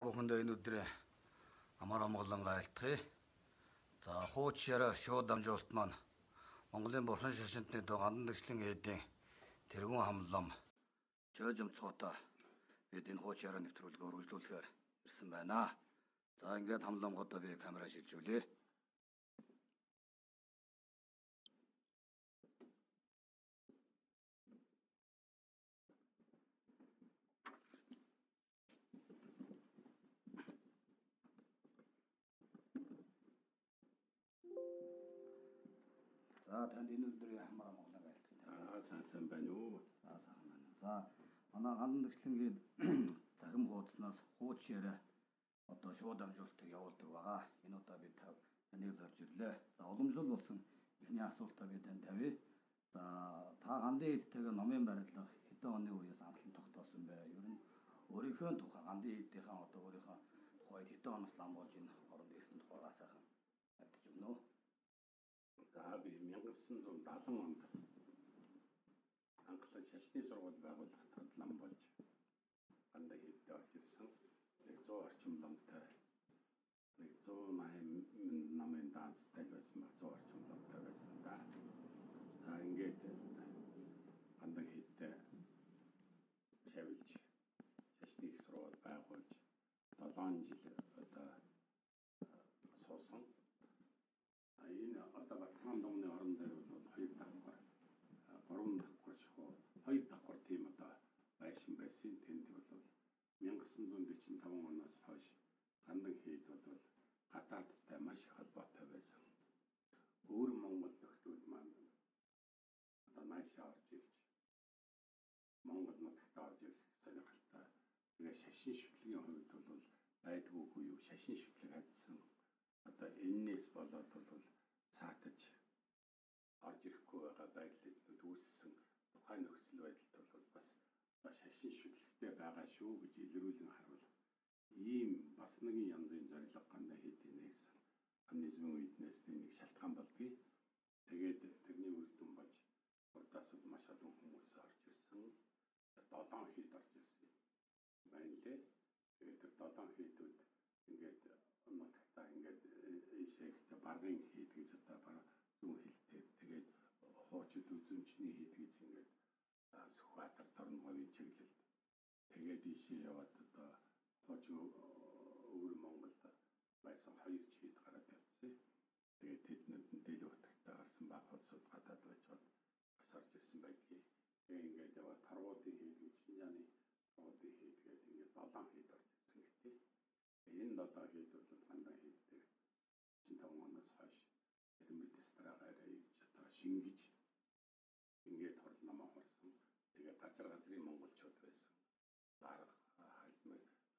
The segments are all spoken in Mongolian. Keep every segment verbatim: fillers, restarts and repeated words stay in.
Бүхэндээ энэ өдрийн амар амгалан айлтгая. За хуучаараа шууд дамжуулалт маань Монголын бурхан шашинтны доо гандан дэвшлийн эдийн тэргүүн хамлам жөөжмцгоотой бид энэ хуучаараа нэвтрүүлгээ үргэлжлүүлэхээр ирсэн байна. За ингээд хамламгуудаа би камера шилжүүлье. За танд энэ өдрийн хамар амгалан айлтгая. Аа сайн байна уу? За сайхан байна. За манай гандан дэвшлингийн захим хуудаснаас хуучаараа одоо шууд дамжуулалтыг явуулдаг байгаа. Энэ удаа бид таныг зорж ирлээ. За уламжлал болсон эхний асуултаа би танд тавья. За та гандын эдтэйгээ номын барилга хэдэн оны үеэс амтлан тогтоосон бэ? Ер нь өөрийнхөө тухай гандын эдтийнхээ одоо өөрийнхөө тухайд хэдэн оноос лам болж энэ оронд ирсэн тухайгаа сайхан мэдэж өгнө үү? За би 천구 백칠십 онд анхлан шашны сургууль байгуулахад лам болж гандаа хийдтэй орж ирсэн. нэг сая орчим ламтай нэг сая найман намын данстай байсан ба сая орчим ламтай байсан да. За ингээд гандаа хийдтэй шавилж шашны их сургууль байгуулж долоон жил одоо суусан. Энэ одоо Батсан домны орон дээр бол хоёр давхар гурван давхар шахуу хоёр давхар тийм одоо байшин байсан. Тэнд бол 천구 백사십오 оноос хойш гандан хийд бол гадаадтай маш их холбоотой байсан. Өөр Монгол нөхдүүд маань одоо наашаа орж ирж Монгол нутагт орж ирэх сонирхолтой. Тэгээ шашин шүтлэгийн хувьд бол байдгүй юу шашин шүтлэг хадсан. Одоо энэс болоод бол саатаж орж ирэхгүй байгаа байдлыг үүссэн тухайн нөхцөл байдалд бол бас шашин шүтлэгтэй байгаа шүү гэж илрүүлэн харуул. Ийм бас нэгэн янзын зорилго гандаа хийдэй нэгсэн. Коммунизмын үеднээс нэг шалтгаан болдгий. Тэгээд тэрний үр дүн болж урдаас маш олон хүмүүс орж ирсэн. Долоон хийд орж ирсэн. Байна лээ. Тэгээд тэр долоон хийдүүд ингээд нутагтаа ингээд ийшээ баргын хийд гэж одоо бараг зүүн хэлтэй. Тэгээд хоочид үзүмжний хийд гэж ингээд Сүхбаатар Торнговын чиглэлд. Тэгээд ийшээ яваад одоо хоочин өвөр Монголд байсан хоёр чийд гараад явцсан. Тэгээд тэднүүд нь Дэлгүр утагтаа гарсан баг улсууд гадаад байж бод бас орж ирсэн байдгийг. Тэгээд ингээд яваад Тарвуудын хийд гэж Шинжааны Тарвуудын хийд гээд ингээд долоон хийд орж ирсэн гэдэг. Энэ долоон хийд бол гандаа хийдтэй cinquanta оноос хойш хэдэн бидэс дараагаар ирж одоо шингэж ингээд хурд намаа хорсон. Тэгээ газар газрын монголчууд байсан. Бараг хальмаг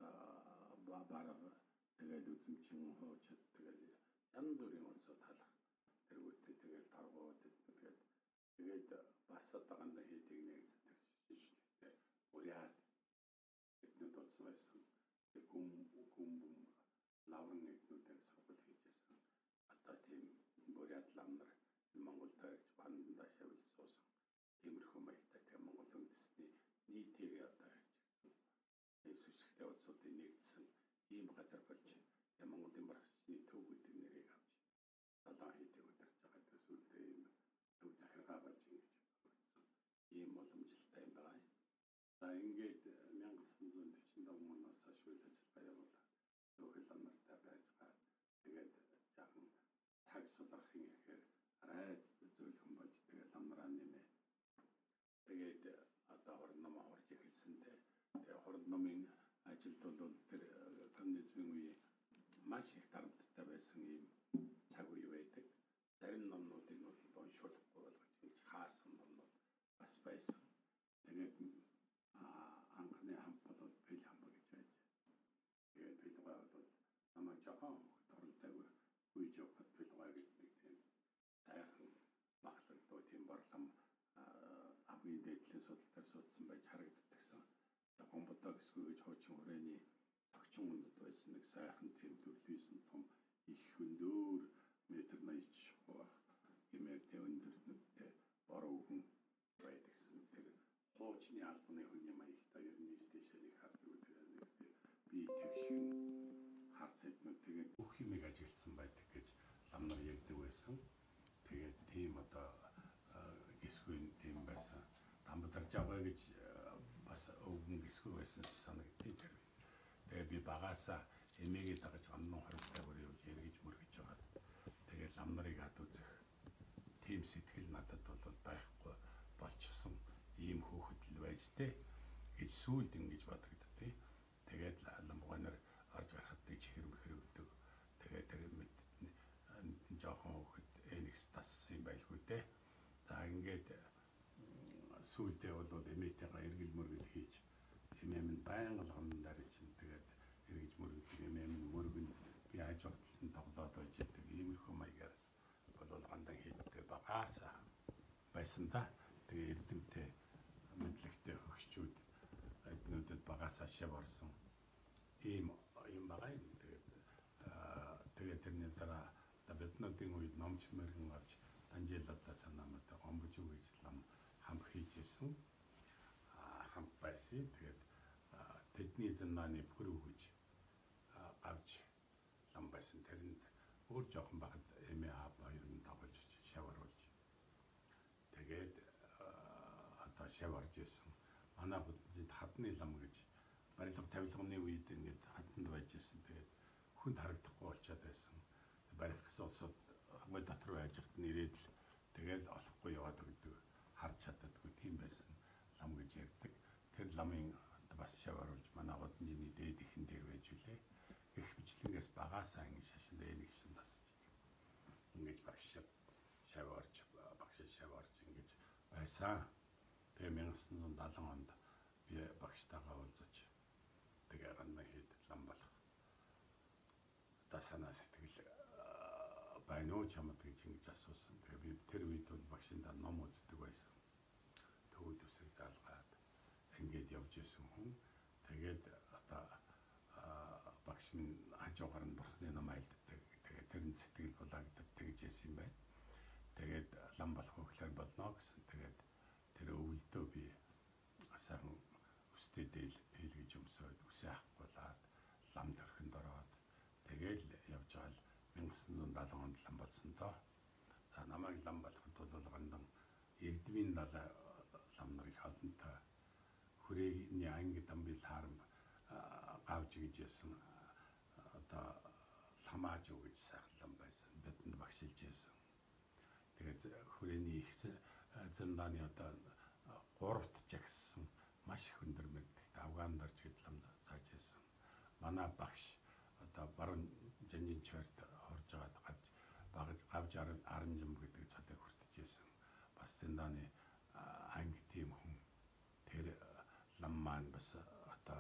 бараг тэгээд үзмчин хоочод тэгээд янз бүрийн онцод халах тэргүүтээ тэгээд торгоод тэгээд тэгээд бас одоо гандаа хийдэг нэгсдэг шишгэлтэй уряд эднүүд болсон байсан. Гүм гүм лаврын эднүүдээр сургууль хийжсэн. Одоо тийм уряд ламнар Монголд ирж бандаа шавж суусан. Тиймэрхүү маягтай тийм Монгол үндэстний нийтээр одоо иржсэн. Энэ сүсгтэй улсуудын нэгдсэн ийм газар болж тийм Монголын бархчны төв гэдэг нэрийг авч долоон хийдэг удирж байгаа төсөлтэй ийм төв захиргаа болж ингэж болсон. Ийм боломжтой юм байна. За ингээд 천구 백사십오 оноос хойш үйл ажиллагаа явуулаад зөвхөн ламнартай байж байгаа. Тэгээд жаахан цаг судрахын ихээр арайд зөвлөхөн болж тэгээд ламнараа нэмээ. Тэгээд одоо хорд ном орж эхэлсэнтэй. Тэгээд хорд номын ажилд бол тэр коммунизмын үеийн маш их дарамттай байсан ийм цаг үе байдаг. Зарим номнуудыг бол уншуулахгүй болгож ингэж хаасан номнууд бас байсан. Тэгээд анхны хамт бол бэл хам гэж байж. Тэгээд бэлгаа бол намайг жоохон торлтайг хүйж явахад бэлгаа гэдэг тийм сайхан махлагдуу тийм борлом хамгийн дээдлийн судалтаар судсан байж харагддагсан. Япон бодоо гэсгүй гэж хуучин хүрээний тогчин хүнд байсан нэг сайхан тийм төрлөөсөн том их өндөр метр наяж шахах гэмээр тэ өндөрнөдтэй бороо хүн байдагсан. Тэр хуучны албаны хүний маягтай ер нь стэйшнийг хардаг үү би тэгшин 팀ийг ажигласан байдаг гэж лам нар ярьдаг байсан. Тэгээд тийм одоо гисгүй тийм байсан. Дамбадарж байгаа гэж бас өвгөн гисгүй байсан санагдтыг тэр. Тэгээд би багаасаа эмээгээ дагаж амнан хоригтай өрөө ярьж мөргөж байгаа. Тэгээд лам нарыг хад үзэх тийм сэтгэл надад бол байхгүй болчихсон. Ийм хөөхд л байж тээ гэж сүүлд ингэж бодогдтыг. Тэгээд ламбуганаар орж гарахад тийг хэрэг хэрэгдэг. Тэгээд тэр мэд жоохон хөөхд энэс тассан байлгүй дээ. За ингээд сүүлдээ бол эмээтэйгээ эргэл мөргөл хийж эмээ минь баян алган дарж тэгээд эргэж мөргөдөг эмээ минь мөргөн би хаж болтон тоглоод байж идэг иймэрхүү маягаар бол гандан хийдэг багаасаа байсан да. Тэгээ эрдэмтэй мэдлэгтэй хөгшчүүд эднүүдэд багаасаа шав орсон ийм юм байгаа юм. Тэгээд тэгээд тэрний дараа биднүүдийн үед номч мэргэн авч Анжелода цанаамад гомбож үгэж лам хам хийжсэн хам байсан. Тэгээд тэдний зэннааны бүр үгэж авч лам байсан. Тэрэнд өөр жоохон багт эмээ аав хоёр нь давж шаваруулж тэгээд одоо шаварж байсан. Манай бүтэд хадны лам гэж барилга тавилганы үед ингээд хаданд байж байсан. Тэгээд хүнд харагдахгүй болчиход байсан. Барилгасан улсууд гой дотор байж хат нэрээд л тэгээд олохгүй яваад өгдөг. Харж чаддаггүй тийм байсан лам гэж ярьдаг. Тэр ламын бас шаваруулж манай годны дээд ихэн дээр байж үлээ. Их бичлэнгээс багаасаа ингэ шашин дээр нэг шин тасч. Ингэж багш шаварж багш шаварж ингэж байсан. Тэгээ 천구 백 칠십칠 онд би багштайгаа уулзаж тэгээ ганна хэд лам болох. Та санаа сэтгэл байна уу чамд гэж ингэж асуусан. Тэгээ би тэр үед бол багшиндаа ном үздэг байсан. Төвд үсэг залгаад ингэж явж исэн хүн. Тэгээд одоо багш минь хажуугаар нь бурхны ном айлддаг. Тэгээд тэр нь сэтгэл булаагддаг гэж хэлсэн юм байна. Тэгээд лам болох хөглөр болно гэсэн. Тэгээд тэр өвөлдөө би асарн өстэй дээл хэлгэж өмсөд үсээ авахгүйлаад лам дөрхөнд ороод тэгээд явж байгаа л 천구 백 칠십칠 онд лам болсон доо. За намайг лам болоход бол гандан эрдмийн далай лам нарыг холонтой хүрээний анги дамбил харам гавж гэж ясан одоо ламааж өгж сайхан байсан. Бидэнд багшилж ясан. Тэгээд хүрээний их зэндааны одоо гуравт жагссан маш их өндөр мэддэг Афгандар ч гэд лам зааж ясан. Манай багш одоо баруун жанжин чойрт орж байгаад гавж багж гавж аранжим гэдэг цадыг хүртэж ясан. Бас зэндааны анги тийм хүн тэр лам маань бас одоо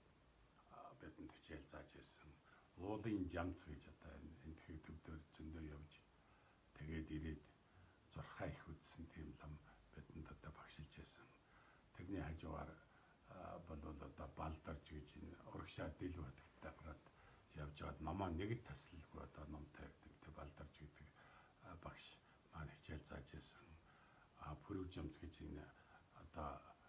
бидэнд хичээл зааж ясан. Уулын жамц гэж одоо энэ тхийг төвдөр зөндөө явж тэгээд ирээд зурхаа их үзсэн тийм лам бидэнд одоо багшилж ясан. Тэрний хажуугаар бол одоо балдарч гэж энэ урагшаа дил батгтай гараад явж байгаад номоо нэг таслалгүй одоо ном тавьдаг тэ балдарч гэдэг багш маань хичээл зааж ясан. А пүрв жамц гэж энэ одоо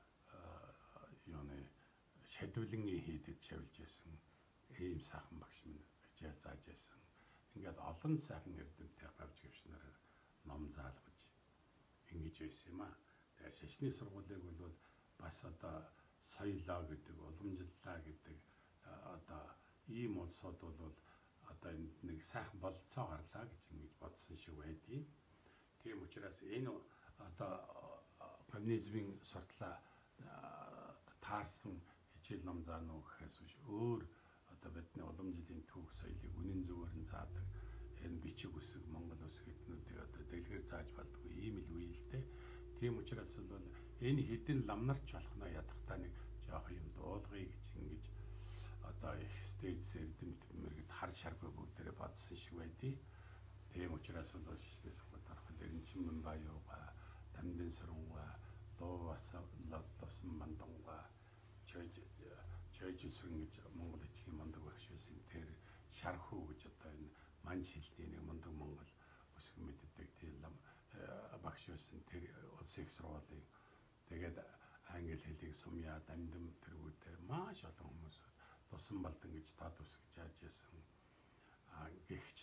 юуны шадвлын хийдэд шавилж ясан. Ийм сайхан багш минь хичээл зааж ясан. Ингээд олон сайхан эрдэмтэй гавж гівчнэр ном заалгаж ингэж байсан юм аа. Тэгээ шашны сургуулийг бол бас одоо соёлоо гэдэг, уламжлалаа гэдэг одоо ийм улсууд бол одоо нэг сайхан болцоо гарлаа гэж ингэж бодсон шиг байдгийг. Тийм учраас энэ одоо коммунизмын суртлаа таарсан хичээл ном заана уу гэхээс биш өөр одоо бидний уламжлалын түүх соёлыг үнэн зөвөр нь заадаг энэ бичиг үсэг Монгол үсэг эднүүдийг одоо дэлгэр зааж болдгоо ийм л үеэлтэй. Тийм учраас бол энэ хэдэн ламнарч болох нь ядахтаа нэг жоох юм дуулгыг гэж ингэж одоо их стэйц эрдэмт мэргэд хар шаргүй бүгдээрээ бодсон шиг байдгийг. Тийм учраас бол шишнээс дарахад эренчин баяуга дамдын сөрөнгө дуу бас лотсон мандонга чойж чойжсэн гэж Монгол хэлний мундаг багш байсан. Тэр шархуу гэж одоо энэ манж хэлний нэг мундаг Монгол үсэг мэддэг тийм лам багш байсан. Тэр улсын их сургуулийн тэгээд англи хэлийг сумья дамдам тэргүүтэй маш олон хүмүүс тусан балдан гэж таад үсгэж яаж яасан. А гих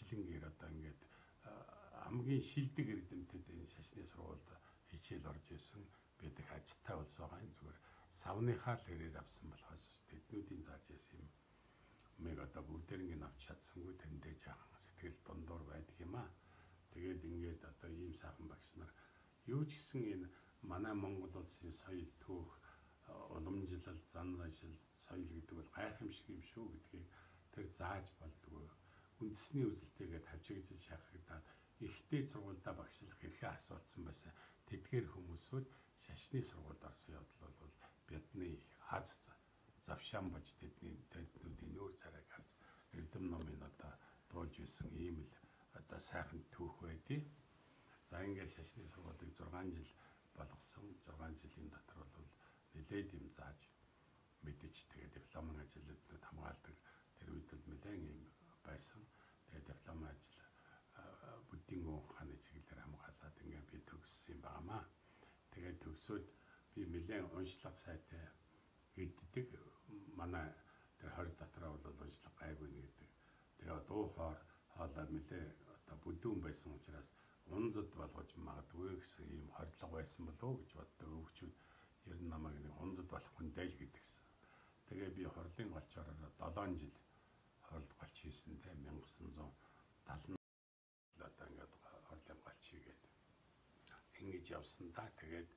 хөлөнгөөр одоо ингээд хамгийн шилдэг эрдэмтэд энэ шашны сургуульд хичээл орж исэн байдаг ажтай улс байгаа юм. Зүгээр савныхаа л хэрээр авсан болохоос тэднүүдийн зааж исэн юм. Мэг одоо бүгдээрийн авч чадсангүй тэндээ жаахан сэтгэл дундуур байдаг юм аа. Тэгээд ингээд одоо ийм сайхан багш нар юу ч гэсэн энэ манай Монгол улсын соёл түүх уламжлал, зан заншил, соёл гэдэг бол гайхамшиг юм шүү гэдгийг тэр зааж болдгоо. Үндэсний үзэлтэйгээ тавьчигдж шахагдаад ихтэй сургуультай багшлах хэрхэн асуулцсан байсан. Тэдгээр хүмүүсүүд шашны сургуульд орсон явдал бол бидний аз завшаан бож тэдний тэднүүдийн нүүр царайг харж эрдэм номын одоо дуулж исэн ийм л одоо сайхан түүх байдгийг. За ингээд шашны сургуулийг зургаан жил болгосон. зургаан жилийн дотор бол нэлээд юм зааж мэдэж тэгээд дипломын ажлууд хамгаалдаг. Тэр үед л нэлээд юм байсан. Тэгээд дипломын ажил бүдгийн хааны чиглэлээр хамгаалаад ингээд би төгссөн юм байнамаа. Тэгээд төгсөөд би нэлээд уншлага сайтай гэдэг манай тэр хорь дотроо бол уншлага гайгүй нэгдэг. Тэгээд дуу хоор хоолой нэлээд одоо бүдүүн байсан учраас унзад болгож магадгүй гэсэн ийм хордлого байсан болов уу гэж боддог өвчүүд ер нь намайг нэг унзад болох хүндэй л гэдэгсэн. Тэгээ би хорлын голчороо долоон жил хорлол голч хийсэндээ мянга девятьсот талан одоо ингээд хорлын голч хийгээд ингэж явсан да. Тэгээд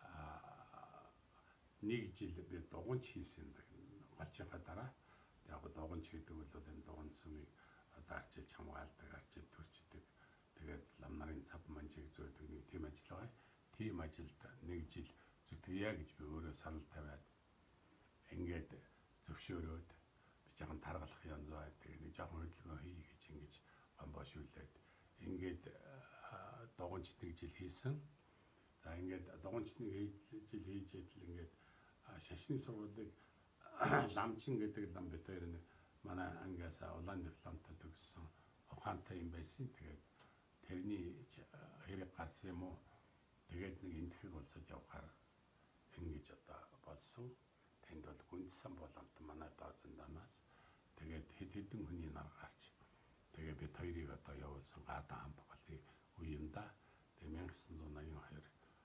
нэг жил би дуганч хийсэн голчийнхаа дараа яг дуганч гэдэг бол энэ дуган сүмийг одоо арчилж хамгаалдаг, арчилж төрчдөг. Тэгээд лам нарын цав манжиг зөөдөг нэг тийм ажил байгаа. Тийм ажилд нэг жил зүтгэе гэж би өөрөө санал тавиад ингээд зөвшөөрөөд би жоохон таргалах янз бай. Тэгээд нэг жоохон хөдөлгөөн хий гэж ингэж гомбошүүлээд ингээд дуганч нэг жил хийсэн. За ингээд дуганч нэг жил хийж идэл ингээд шашны сургуулийг ламчин гэдэг лам бид хоёр нэг манай ангиасаа улаан дипломтой төгссөн ухаантай юм байсан. Тэгээд тэрний хэрэг гарсан юм уу? Тэгээд нэг энтхэг болцоод явахаар ингэж одоо болсон. Тэнд бол гүндсэн боломт манай даазан данаас тэгээд хэд хэдэн хүний нар гарч тэгээд бид хоёрыг одоо явуулсан гадаа хамгааллын үе юм да. Тэгээд мянга девятьсот восемьдесят two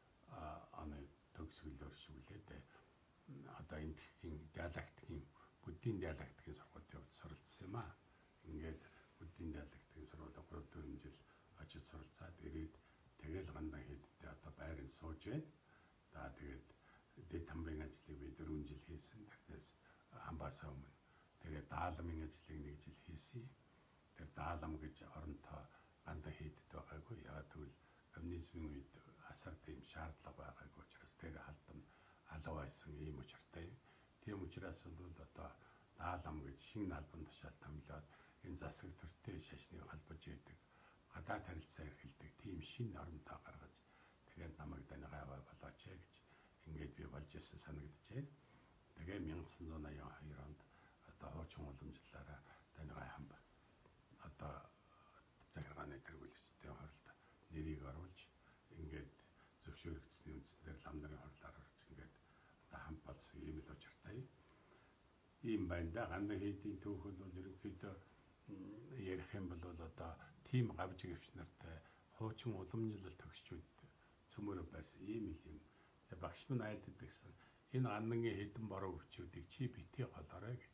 оны төгсгөлөөр шүглээд одоо энтхийн диалектикийн бүдгийн диалектикийн сургуульд явж суралцсан юм аа. Ингээд бүдгийн диалектикийн сургууль гурав дөрвөн жил очиж суралцаад ирээд тэгэл гандаа хийдтэй одоо байрын сууж байна. За тэгээд дэд тамбын ажлыг би дөрвөн жил хийсэн. Тэрнээс хамбаасаа өмнө тэгээд даалмын ажлыг нэг жил хийсэн. Тэр даалам гэж оронтой гандаа хийдтэй байгаагүй. Яагаад гэвэл коммунизмын үед асар тийм шаардлага байгаагүй учраас тэр халдан алга байсан ийм учиртай. Тийм учраас бол одоо даалам гэж шинэ албан тушаал томилоод энэ засаг төртэй шашныг холбож идэг. Гадаад харилцаа эрхэлдэг тийм шинэ оронтой гаргаж тэгээд намайг данигаа болооч гэж ингээд би болж ирсэн санагдаж байна. Тэгээ мянга девятьсот восемьдесят two онд одоо хуучин уламжлалаараа данигаа хамба одоо захиргааны тэргүүлэгчтэй хорлоо нэрийг оруулж ингээд зөвшөөрөгдсөний үндсээр лам нарын хорлоор орж ингээд одоо хамт болсон ийм л учиртай. Ийм байна да. Гандаа хийдийн түүхэл бол ерөнхийдөө ярих юм бол одоо тийм гавж гівч нартай хуучин уламжлал төгсчүүд цөмөрөө байсан ийм л юм. Багш минь айддаг гэсэн энэ гандангийн хэдэн бороо өвчүүдийг чи битгий голоорой гэж.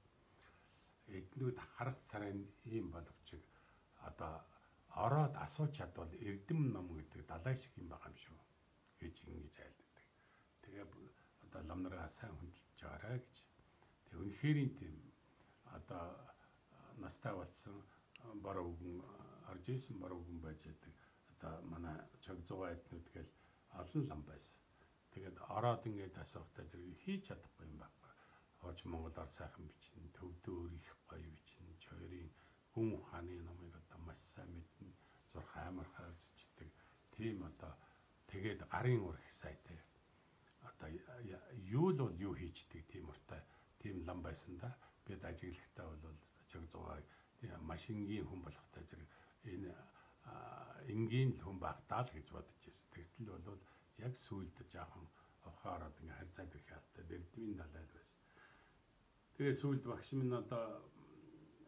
Эднүүд харах царайн ийм боловч одоо ороод асууж чадвал эрдэм ном гэдэг далай шиг юм байгаа юм шүү гэж ингэж айлддаг. Тэгээ одоо лам нараа сайн хүндэлж байгаарай гэж. Тэг үнэхээр тийм одоо настай болсон бороо өвгөн орж исэн бороо өвгөн байж байдаг. Одоо манай чог зугаа эднүүд гэл олон лам байсан. Тэгээд ороод ингээд асуухтай зэрэг хийж чадахгүй юм байна. Хооч Монголоор сайхан бичнэ, төвдөр их гоё бичнэ, чойрын хүн ухааны номыг одоо маш сайн мэднэ, зурх амархаа үзчихдэг. Тийм одоо тэгээд гарын ур их сайтай. Одоо юу л бол юу хийчдэг тийм уртай тийм лам байсан да. Бид ажиглагтаа бол чог зугаа машингийн хүн болохтай зэрэг энэ энгийн хүн багтаа л гэж бодож байсан. Тэгтэл бол яг сүйд жаахан ухаарад ингээ харьцаад ирэх ялтай дэрдмийн далайд байсан. Тэгээ сүйд багш минь одоо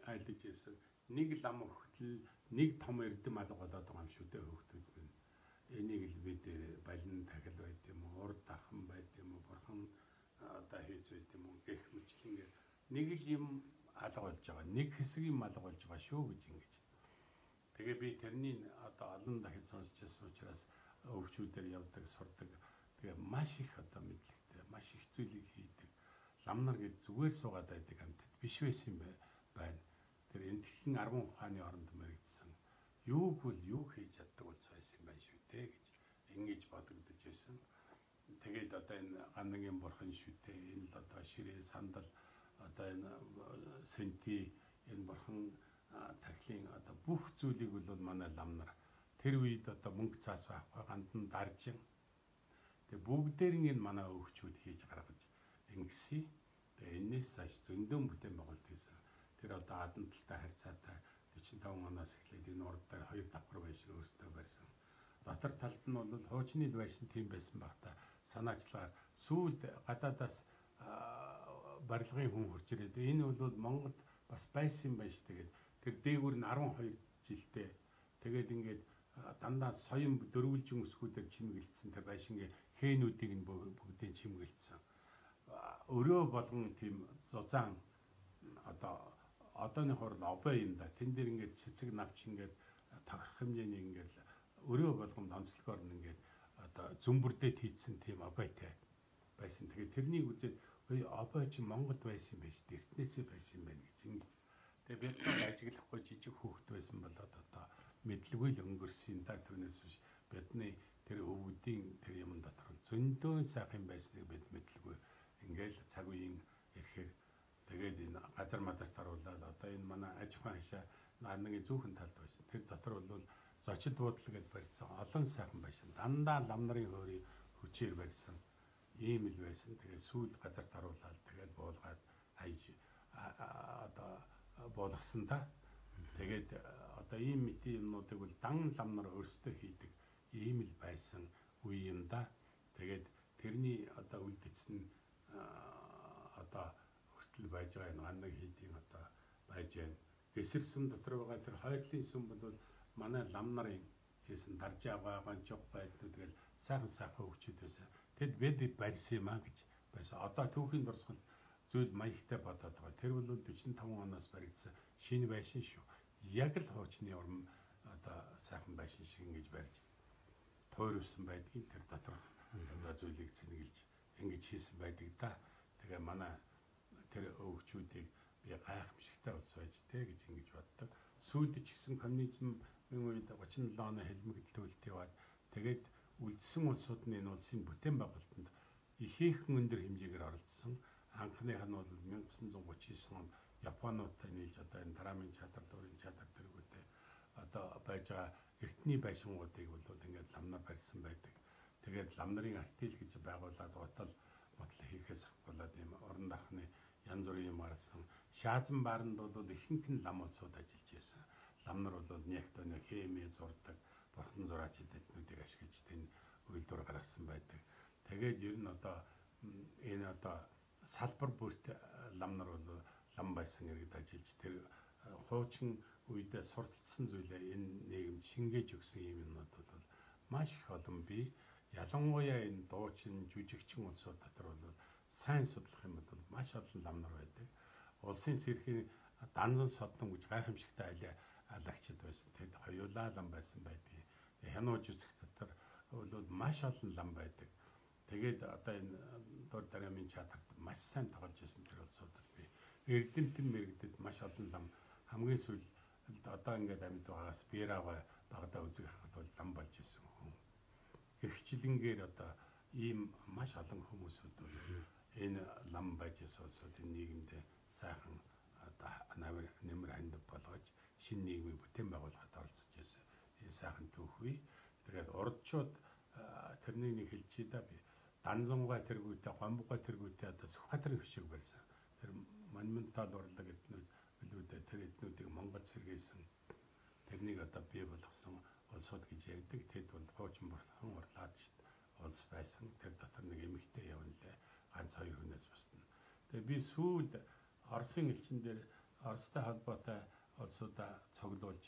айлж ирсэн. Нэг лам өгтөл нэг том эрдэм алга болоод байгаа юм шүү дээ хөвгтүүд минь. Энийг л бид балин тахил байд юм уу, урд дархан байд юм уу, бурхан одоо хийж байд юм уу гэх мэтлэнгээр нэг л юм алга болж байгаа. Нэг хэсэг юм алга болж байгаа шүү гэж ингэж. Тэгээ би тэрний одоо олон дахин сонсч байсан учраас өвчүүдээр явдаг, сурдаг. Тэгээ маш их одоо мэдлэгтэй, маш их зүйлийг хийдэг. Лам нар гэж зүгээр суугаад байдаг амьтад биш байсан юм байна. Тэр энтхэн арган ухааны оронд мэрэгдсэн. Юуг бол юу хийж чаддаг бол байсан юм байна шүү дээ гэж ингэж бодогдож байсан. Тэгээд одоо энэ ганнагийн бурхан шүү дээ. Энэ л одоо ширээ сандал одоо энэ сэнти энэ бурхан тахлын одоо бүх зүйлийг бол манай лам нар тэр үед одоо мөнгө цаас байхгүй гандан даржин. Тэгээ бүгдээрийн энэ манай өвчүүд хийж гаргаж ингэсэн. Тэгээ энэс цааш зөндөн бүтээн байгуулалт хийсэн. Тэр одоо адан талтай харьцаатай forty five оноос эхлээд энэ урд дээр хоёр давхар байшин өөрсдөө барьсан. Дотор талд нь бол хуучны байшин тийм байсан баг та санаачлагаар сүүлд гадаадаас барилгын хүн хурж ирээд энэ бол Монголд бас байсан юм байна ш. Тэгээд тэр дээгүүр нь twelve жилдээ тэгээд ингээд дандаа соён дөрвөлжин өсгүүдээр чимгэлцсэн тэр байшингийн хээнүүдийг нь бүгдийг чимгэлцсэн. Өрөө болгон тийм зузаан одоо одооны хурд обой юм да. Тэн дээр ингээд цэцэг навч ингээд тохирох хэмжээний ингээд өрөө болгонд онцлогоор нь ингээд одоо зүмбэрдээ хийцэн тийм обойтай байсан. Тэгээд тэрнийг үзээд ой обой чи Монголд байсан юм биш. Эртнээсээ байсан юм байна гэж ингэж. Тэгээд бид ажиглахгүй жижиг хүүхэд байсан болоод одоо мэдлгүй л өнгөрсөн да түүнээс биш. Бидний тэр өвгдийн тэр юм дотор зөндөө сайхан байсныг бид мэдлгүй. Ингээл цаг үеийн ирэхээр тэгээд энэ газар мазарт харуулаад одоо энэ манай аж ахуйн хашаа нарны зүүхэн талд байсан. Тэр дотор бол зочид буудлага гэж барьсан олон сайхан байшин. Дандаа лам нарын хөөрийн хүчээр барьсан. Ийм л байсан. Тэгээд сүүл газарт харуулаад тэгээд буулгаад хайж одоо буулгасан та. Тэгээд одоо ийм мэт юмнуудыг бол дан лам нар өөрсдөө хийдэг ийм л байсан үе юм да. Тэгээд тэрний одоо үлдсэн одоо хүртэл байж байгаа энэ ганнаг хийдийн одоо байж байна. Гэсэр сүм дотор байгаа тэр хойдлын сүм бол манай лам нарын хийсэн дарж байгаа гончог байднууд тэгэл сайхан сайхан хөгчөд байсан. Тэд бид барьсан юм а гэж байсан. Одоо түүхийн дурсгал зүйл маягтай бодоод байгаа. Тэр бол forty five оноос баригдсан шинэ байшин шүү. Яг л хуучны урам одоо сайхан байшин шиг ингэж барьж тойрвсон байдгийг тэр доторх одоо зүйлийг цэнгэлж ингэж хийсэн байдаг да. Тэгээ манай тэр өвчүүдийг би гайхамшигтай улс байж тэ гэж ингэж боддог. Сүүлд ч гэсэн коммунизм үед thirty-seven оны хэлмэгдэлт яваад тэгээд үлдсэн улсууд нь энэ улсын бүтээн байгуулалтанд ихээхэн өндөр хэмжээгээр оролцсон. Анхных нь бол nineteen thirty-nine онд Японуудтай нийлж одоо энэ драмын чадвар, дурын чадвар тэргүүтэй одоо байж байгаа эртний байшингуудыг бол ингээд ламнар барьсан байдаг. Тэгээд ламнарын артил гэж байгуулад готол мотл хийхээс болоод юм орон дархны янз бүрийн юм гарсан. Шаазан баарнд бол ихэнх нь лам улсууд ажиллаж байсан. Лам нар бол нэгт өнө хэмээ зурдаг, бурхан зураач эднүүдийг ашиглаж тэн үйлдвэр гаргасан байдаг. Тэгээд ер нь одоо энэ одоо салбар бүрт лам нар бол лам байсан иргэд ажиллаж тэр хуучин үедээ сурталчсан зүйлээ энэ нийгэмд шингээж өгсөн юм юмнууд бол маш их олон бий. Ялангуяа энэ дуучин жүжигчин улсууд дотор бол сайн судлах юм бол маш олон лам нар байдаг. Улсын цэрхийн данзан содон гэж гайхамшигтай алагчид байсан. Тэд хоёулаа лам байсан байдаг. Хянууж үзэх дотор бол маш олон лам байдаг. Тэгээд одоо энэ дур дараамын чадварт маш сайн тоглож байсан тэр улсуудад би эрдэмтэн мэрэгдэд маш олон лам хамгийн сүүл одоо ингээд амьд байгаас бирава багада үзэх хахад бол лам болж исэн хүн. Гэрчлэнгээр одоо ийм маш олон хүмүүсүүд бол энэ лам байж исэн улсуудын нийгэмд сайхан одоо нэмэр ханд болгож шинэ нийгмийг бүтээн байгуулахад оролцож исэн. Энэ сайхан түүхүй. Тэгээд урдчууд тэрнийг нэг хэлчихээ да би. Данзангаа тэргүүтээ, гомбогоо тэргүүтээ одоо Сүхбаатарын хөшиг барьсан. Тэр монументал урлаг эднүүд билүүдээ тэр эднүүдийг Монгол сэргээсэн. Тэрнийг одоо бий болгосон улсууд гэж ярьдаг. Тэд бол хуучин бурхан урлаач улс байсан. Тэр дотор нэг эмэгтэй явна лээ. Ганц хоёр хүнээс босно. Тэгээ би сүүлд Оросын элчин дээр Оростой холбоотой улсуудаа цуглуулж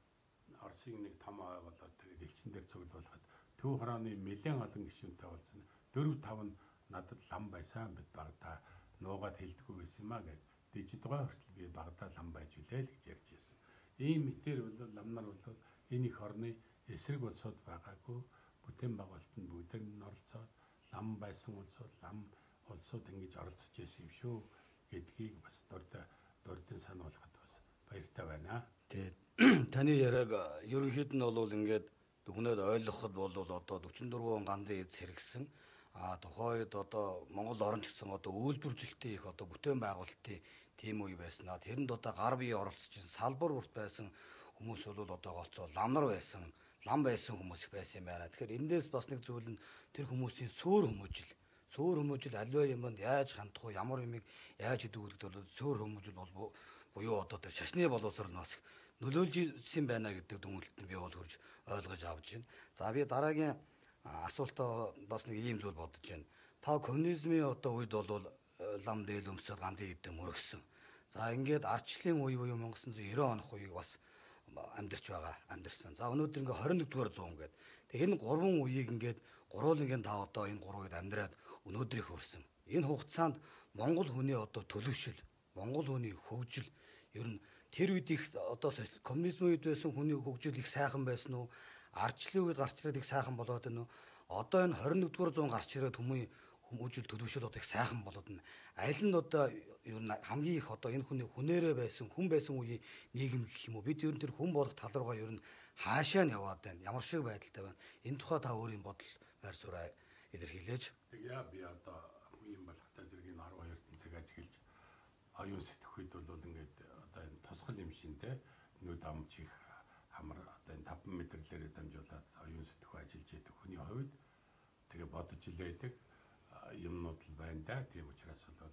Оросыг нэг том ой болоод тэгээд элчин дээр цуглуулхад төв хорооны нэлээд олон гишүүнтэй уулзсан. дөрв тав нь надад лам байсан бид багтаа нуугаад хэлдэггүй байсан юм а гэд дижид гой хүртэл би багтаа лам байж үлээ л гэж ярьж байсан. Ийм мэтэр бол ламнар бол энэ их орны эсрэг улсууд байгаагүй бүтээн байгуулалтанд бүгд нь оролцоод лам байсан улсууд лам улсууд ингэж оролцож байсан юм шүү гэдгийг бас дурд дурдын сануулгад бас баяртай байна. Тэгээд таны яриаг ерөнхийд нь бол ингээд дүгнээд ойлгоход бол одоо дөрвөн дөрвөн гандын эз хэрэгсэн а тухайд одоо Монгол орон ч гэсэн одоо үйлдвэржилтийн их одоо бүтээн байгуулалтын тийм үе байснаа тэрэнд одоо гар бие оролцож салбар бүрт байсан хүмүүс бол одоо гоцоо ламнар байсан лам байсан хүмүүс их байсан юм байна. Тэгэхээр эндээс бас нэг зүйл нь тэр хүмүүсийн сөөр хүмүүжил сөөр хүмүүжил аливаа юмд яаж хандах вэ ямар юмыг яаж хийдэг гэдэг бол сөөр хүмүүжил бол буюу одоо тэр шашны боловсрол нь бас нөлөөлж ирсэн байна гэдэг дүгнэлтэнд би бол хурж ойлгож авч байна. За би дараагийн асуултаа бас нэг ийм зүйл бодож байна. Та коммунизмын одоо үед бол лам дээл өмсөд гандын эдэн мөрөгсөн. За ингээд ардчлалын үе буюу 천구 жүз девяносто оных үеийг бас амьдарч байгаа амьдарсан. За өнөөдөр ингээ двадцать нэгдүгээр зуун гэдэг. Тэгээ энэ гурван үеийг ингээд гурвуулынгийн та одоо энэ гурав үед амьдраад өнөөдрийг хүрсэн. Энэ хугацаанд Монгол хүний одоо төлөвшил, Монгол хүний хөгжил ер нь тэр үед их одоо коммунизм үед байсан хүний хөгжил их сайхан байсан уу? Ардчлалын үед гарч ирээд их сайхан болоод байна уу? Одоо энэ двадцать нэгдүгээр зуун гарч ирээд хүмүүний хүмүүжил төлөвшөл одоо их сайхан болоод байна. Аль нь одоо ер нь хамгийн их одоо энэ хүний хүнээрээ байсан, хүн байсан үеийн нийгэм гэх юм уу? Бид ер нь тэр хүн болох тал руугаа ер нь хаашаа нь яваад байна? Ямар шиг байдалтай байна? Энэ тухай та өөрийн бодол байр сууриа илэрхийлээч. Тэгээ би одоо үеийн болохтой зэргийн twelve тэнцэг ажиглаж оюун сэтгхүйд бол ингээд одоо энэ тусгал юм шинтэй нүд амчих хамар одоо энэ таван метрлэрээ дамжуулаад оюун сэтгхүй ажиллаж байдаг хүний хувьд тэгээ бодож илээдэг юмнууд л байна да. Тийм учраас бол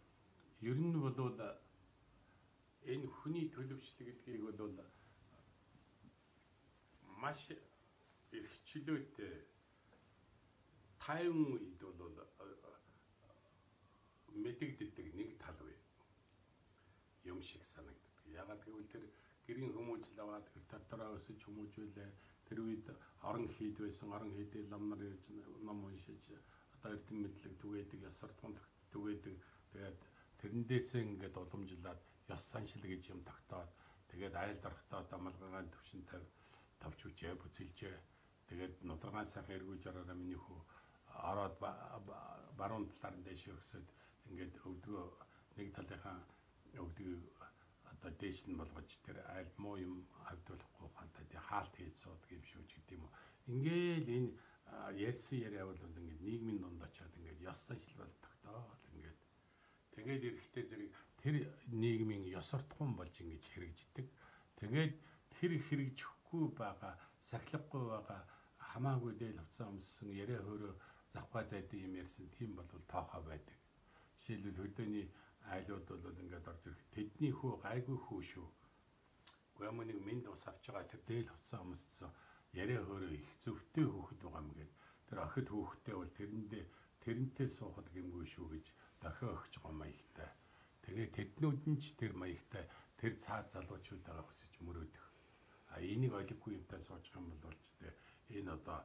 ер нь бол энэ хүний төлөвшлөг гэдгийг бол маш их чөлөөтэй тайван үед бол мэдэгддэг нэг тал бай юм шиг санагддаг. Ягаад гэвэл тэр гэрийн хүмүүжил аваад тэр дотороо өсөж хүмүүжүүлээ. Тэр үед орон хийд байсан, орон хийдээ ламнар ирж ном уншиж одоо эрдэм мэдлэг түгээдэг, ёс суртахуун түгээдэг. Тэгээд тэрэндээсээ ингээд уламжлаад ёс саншил гэж юм тогтоод тэгээд айл дарахтаа одоо малгайгаан төвшин тавь тавч үчээ бүцэлжээ. Тэгээд нударгаан сайхан эргүүлж ороод миний хүү ороод баруун талаар нь дэше өгсөд ингээд өвдгөө нэг талынхаа өвдгөө одоо дээш нь болгож тэр айл муу юм хавдуулахгүй хантад хаалт хийж суудаг юм шүү гэдэг юм уу. Ингээл энэ ярьсан яриа бол ингээд нийгмийн дунд очиод ингээд ёс заншил бол тогтоол ингээд тэгээд эрэхтэй зэрэг тэр нийгмийн ёс суртахуун болж ингэж хэрэгждэг. Тэгээд тэр хэрэгжихгүй байгаа сахилгагүй байгаа хамаагүй дээл хувцас өмссөн яриа хөөрөө завхаа зайдаг юм ярьсан тийм бол тоохоо байдаг. Жишээлбэл хөдөөний айлууд бол ингээд орж ирэх тэдний хүү гайгүй хүү шүү. Гүм нэг минь ус авч байгаа тэр дээл хувцас өмссөн яриа хөөрөө их зөвхтэй хөөхд байгаа юм гээд тэр охид хөөхтэй бол тэрэндээ тэрнтэй суухад гэмгүй шүү гэж дохио өгч байгаа маягтай. Тэгээ тэднүүд нь ч тэр маягтай тэр цаад залуучуудаа өсөж мөрөөдөх. А энийг олиггүй юмтай сууж байгаа юм бол ч энэ одоо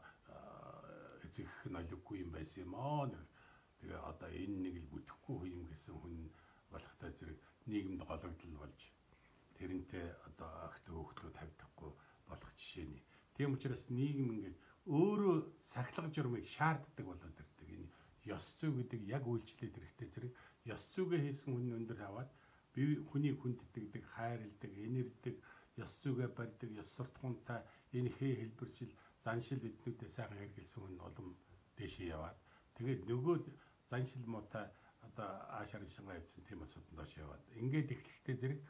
эцэг нь олиггүй юм байсан юм аа. Тэгээ одоо энэ нэг л бүтэхгүй юм гэсэн хүн болохтой зэрэг нийгэмд гологдол болж тэрнтэй одоо огт хөөхтөө тавьдахгүй болох жишээний. Тийм учраас нийгэм ингээд өөрөө сахилга журмыг шаарддаг болоод ирдэг. Энэ ёс зүй гэдэг яг үйлчлээд хэрэгтэй зэрэг ёс зүйгээ хийсэн хүн өндөр аваад бие хүний хүндэтгдэг, хайрладаг, энердэг, ёс зүйгээ барьдаг, ёс суртахуунтай энэ хээ хэлбэршил заншил эднүүдээ сайхан хэрэгэлсэн хүн улам дэшээ яваад тэгээд нөгөө заншил муутай одоо аашаар шингаа явсан тийм асуудал доош яваад ингээд эхлэхдээ зэрэг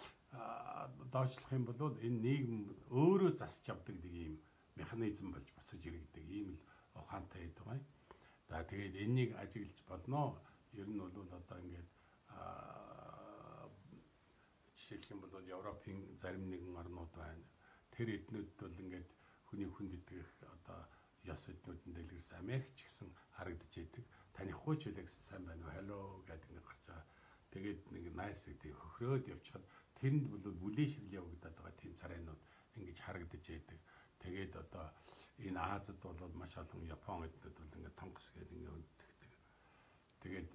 доошлох юм бол энэ нийгэм өөрөө засч авдаг нэг юм механизм болж буцаж иргэдэг ийм л ухаантай байдаг бай. За тэгээд энийг ажиглаж болно. Ер нь бол одоо ингээд жишээлх юм бол Европын зарим нэгэн орнууд байна. Тэр эднүүд бол ингээд хүний хүндэтгэх одоо ёс эднүүдэн дэлгэрсэн Америк ч гэсэн харагдаж идэг. Танихгүй ч үлээ гэсэн сайн байна уу? Халло гэдэг нэг гарч байгаа. Тэгээд нэг найс гэдэг хөхрөөд явчихад тэрэнд бол бүлээн шиг явагдаад байгаа тийм царайнууд ингэж харагдаж байдаг. Тэгээд одоо энэ Азад бол маш олон Япон эднүүд бол ингээд тонгос гэдэг ингээд үндэтгэдэг. Тэгээд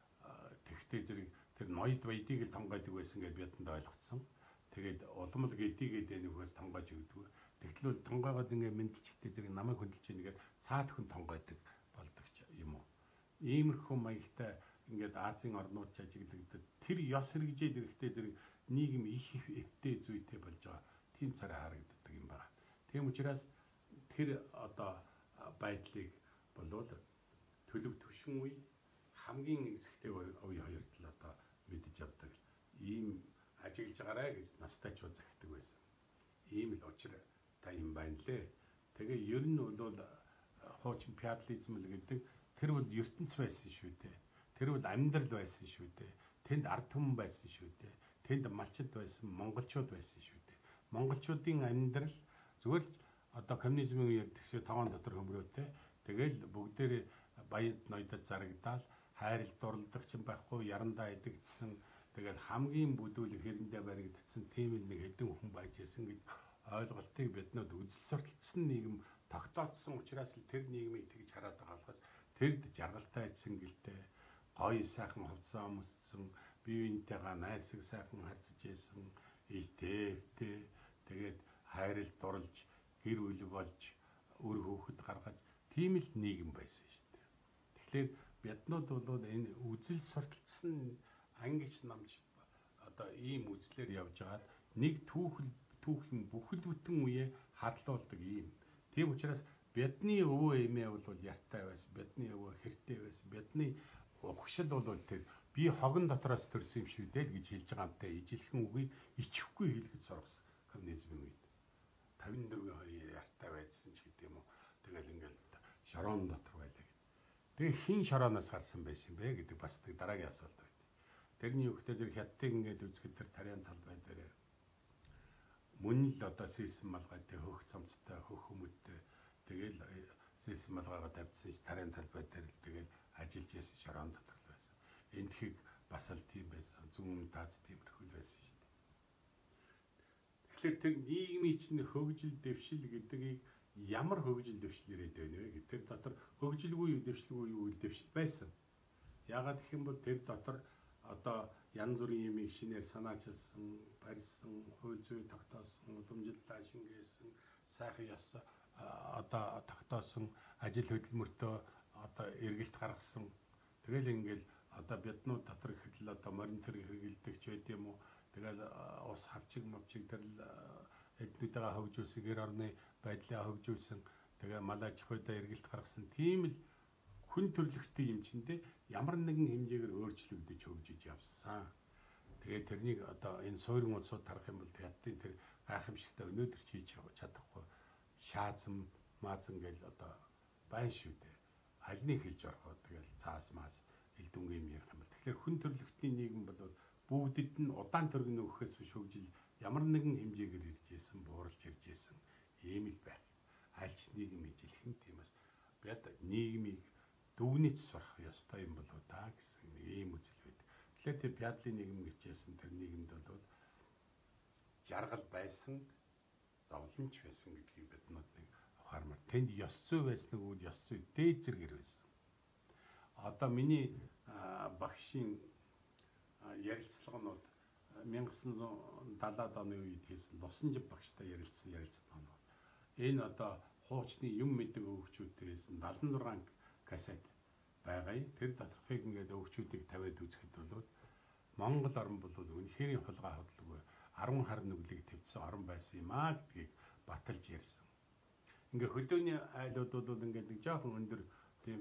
тэгтээ зэрэг тэр ноёд баядыг л тонгойдог байсан гэж бидэнд ойлгоцсон. Тэгээд улам л гэдийгээд нөхөөс тонгойж өгдөг. Тэгтэл тонгойгоод ингээд мэдлэгчтэй зэрэг намайг хөндлөж ийгээр цаад хүн тонгойдог болдог юм уу? Иймэрхүү маягтай ингээд Азийн орнууд ажиглагддаг. Тэр ёс хэрэгжээд ирэхдээ зэрэг нийгэм их их эвтэй зүйтэй болж байгаа. Тийм царай харагддаг юм байна. Тийм учраас тэр одоо байдлыг болвол төлөв төвшин үе хамгийн эсэгтэй үе хоёр тал одоо мэдэж явдаг. Ийм ажиглаж байгаарэ гэж настайчууд захидаг байсан. Ийм л учир та юм байна лээ. Тэгээ ер нь бол хуучин феодализм л гэдэг тэр бол ертөнц байсан шүү дээ. Тэр бол амьдрал байсан шүү дээ. Тэнд ард түмэн байсан шүү дээ. Тэнд малчид байсан, монголчууд байсан шүү дээ. Монголчуудын амьдрал зүгээр л одоо коммунизмын үеэр тэгшээ таван дотор хөмрөөтэй. Тэгэл бүгдээр баяд ноёдод зарагдаал хайрал дурлах ч юм байхгүй, ярандаа идэгдсэн. Тэгэл хамгийн бүдүүлэг хэрэндээ баригдсан тийм л нэг хэдэн хүн байж исэн гэж ойлголтыг биднүүд үзэл сурталчсан нийгэм тогтоодсон учраас л тэр нийгмийг тэгж хараад байгаа болохоос тэрд жаргалтай сэнгэлтэй гоё сайхан хувцас өмссөн, бие биентэйгээ найсаг сайхан харьцаж исэн, илтээвтэй тэгээд хайрал дурлж гэр бүл болж өр хөөхд гаргаж тийм л нийгэм байсан шүү дээ. Тэгэхээр биднүүд бол энэ үзэл сурталчсан ангич намж одоо ийм үзлэр явж байгаад нэг түүхэл түүхэн бүхэл бүтэн үеэ харлуулдаг юм. Тийм учраас бидний өвөө эмээ бол яртай байсан, бидний өвөө хэртэй байсан, бидний ухшил бол тэр би хогон дотроос төрсөн юм шүү дээ л гэж хэлж байгаа юмтай ижилхэн үгийг ичихгүй хэлэхэд сургасан коммунизмын үед. тавин дөрвөн хоёр яртай байжсэн ч гэдэг юм уу. Тэгэл ингээл шороон дотор байлаа гэдэг. Тэгээ хин шорооноос гарсан байсан бэ гэдэг бас дараагийн асуулт байна. Тэрний өгтөө зэрэг хятадыг ингээд үзэхэд тэр тариан талбай дээр мөн л одоо сэлсэн малгайтай хөх цамцтай хөх хүмүүсттэй тэгэл сэлсэн малгайгаа тавьдсан тариан талбай дээр л тэгэл ажиллаж ясан шороон дотор байсан. Энд хийг бас л тийм байсан. Зүүн таад тиймэрхүү байсан шүү дээ. Тэгэхээр тэр нийгмийн чинь хөгжил дэвшил гэдгийг ямар хөгжил дэвшил ирээд байна вэ гэдэг. Тэр дотор хөгжилгүй дэвшилгүй юу дэвшил байсан. Яагаад гэх юм бол тэр дотор одоо янз бүрийн юмыг шинээр санаачилсан, барьсан, хууль зүйн тогтоосон, уламжлалаа шингээсэн, сайхан ёс одоо тогтоосон, ажил хөдөлмөртөө одоо эргэлт гаргасан. Тэгэл ингээл одоо биднүүд дотор ихэдл одоо морин тэр хэрэгэлдэг ч байд юм уу. Тэгэл ус хавчиг мовчиг тэр эднүүдээ хөгжүүлсэн, гэр орны байдлаа хөгжүүлсэн, тэгээ малаж хойдоо эргэлт гаргасан. Тийм л хүн төрлөختийн юм чиндээ ямар нэгэн хэмжээгээр өөрчлөгдөж хөгжиж явсан. Тэгээ тэрнийг одоо энэ суурин улсууд харах юм бол хятадын тэр гайхамшигтай өнөөдөр ч хийж чадахгүй шаазам маазан гэл одоо байна шүү дээ. Альныг хэлж орохоо тэгэл цаас маас элдүнгийн юм ярих юм бол. Тэгэхээр хүн төрлөختийн нийгэм бол бүгдэд нь удаан төргөн өгөхөөс биш хөгжил ямар нэгэн хэмжээгээр ирж исэн, бууралж ирж исэн ийм л байна. Альч нийгэм ижилхэн тиймээс бид нийгмийг дүгнэж сурах ёстой юм болоо та гэсэн ийм үзэл байд. Тэгэхээр тэр феодалын нийгэм гэжсэн тэр нийгэмд бол жаргал байсан, зовлонч байсан гэдгийг биднүүд нэг ухаармаар. Тэнд ёс зүй байсныг үл ёс зүй дээд зэрэгэр байсан. Одоо миний багшийн ярилцлаганууд 천구 даалаад оны үед хийсэн Лусанжив багштай ярилцсан ярилцлаганууд. Энэ одоо хуучны юм мэдэг өвчүүдтэй хийсэн налан зургаан касет байгаа. Тэр доторхыг ингээд өвчүүдийг тавиад үзэхэд бол Монгол орн бол үнэхээр хулгай хөдөлгөөн арван хар нүглийг тавьсан орн байсан юм аа гэдгийг баталж ярьсан. Ингээ хөдөөний айлууд бол ингээд нэг жоохон өндөр тийм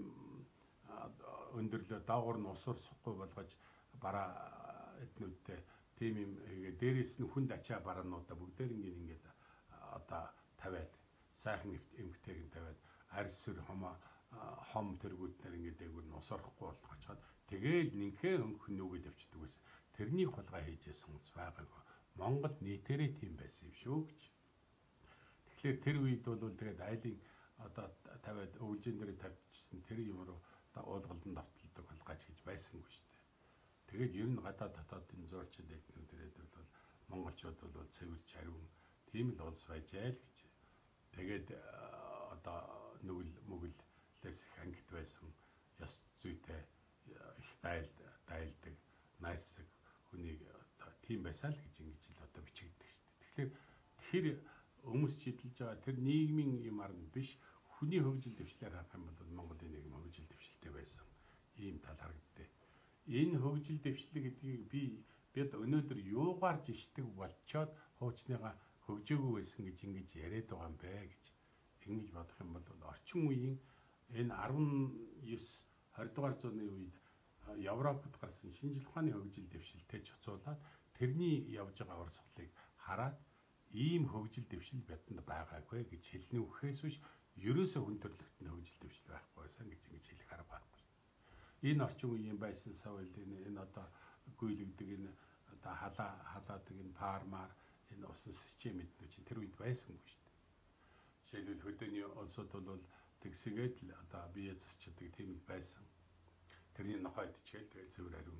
өндөрлөө даавар нь усурсахгүй болгож бараа эднүүдтэй тийм юм ингээ дээрээс нь хүнд ачаа бараануудаа бүгдээр ингээд ингээд одоо тавиад сайхан эмгтэйг нь тавиад арьс сүр хомоо хом тэргүүднэр ингээд дээгүүр нь усурахгүй болгочоод тэгээл нинхээ хөнгөх нүгэд авчдаг байсан. Тэрний хулгай хийжсэн хүмүүс байгаагүй. Монгол нийтээрээ тийм байсан юм шүү гэж. Тэгэхээр тэр үед бол тэгээд айлын одоо тавиад өвлжин дээр тавьчихсан тэр юм руу уулгалдан давталдаг хулгайч гэж байсангүй шүү дээ. Тэгээд ер нь гадаад дотоодын зуурчид эднүүдээд бол монголчууд бол цэвэрч ариун тийм л улс байжээ л гэж. Тэгээд одоо нүгэл мүгэлээс их ангит байсан ёс зүйтэй их дайл дайлдаг найрсаг хүнийг одоо тийм байсаа л гэж ингэж л одоо бичигддэг шүү дээ. Тэгэхээр тэр өмс чидэлж байгаа тэр нийгмийн юм арна биш хүний хөгжил дэвшлэр харах юм бол Монголын нийгэм хөгжил дэвшилтэй байсан ийм тал харагддаг. Энэ хөгжил дэвшлэг гэдгийг би бид өнөөдөр юугаар жишдэг болчоод хуучныгаа хөгжөөгүй байсан гэж ингэж яриад байгаа юм бэ гэж ингэж бодох юм бол орчин үеийн энэ арван девь двадцать дугаар зууны үед Европод гарсан шинжлэх ухааны хөгжил дэвшилтэй цуцуулаад тэрний явж байгаа урсгалыг хараад ийм хөгжил дэвшил бидэнд байгаагүй гэж хэлнэ үхээс биш ерөөсөө хүн төрлөختний хөгжил дэвшил байхгүй байсан гэж ингэж хэлэх арга байхгүй. Энэ орчин үеийн байсан соёл энэ одоо гүйлгдэг энэ одоо халаа халаадаг энэ фармаар энэ усан систем эднүү чинь тэр үед байсангүй шүү дээ. Жишээлбэл хөдөөний улсууд бол тэгсгээд л одоо бие засчдаг тийм л байсан. Тэрний нохой идчихэл тэгэл цэвэр ариун